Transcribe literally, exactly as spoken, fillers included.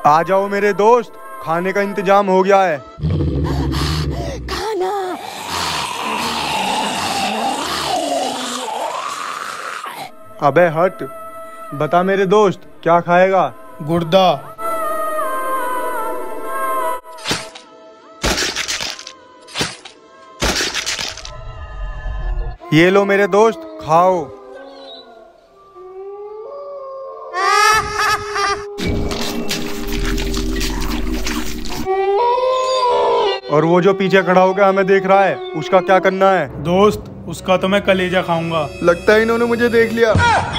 आ जाओ मेरे दोस्त, खाने का इंतजाम हो गया है। खाना। अबे हट, बता मेरे दोस्त क्या खाएगा? गुर्दा। ये लो मेरे दोस्त, खाओ। और वो जो पीछे खड़ा होकर हमें देख रहा है, उसका क्या करना है? दोस्त, उसका तो मैं कलेजा खाऊंगा। लगता है इन्होंने मुझे देख लिया।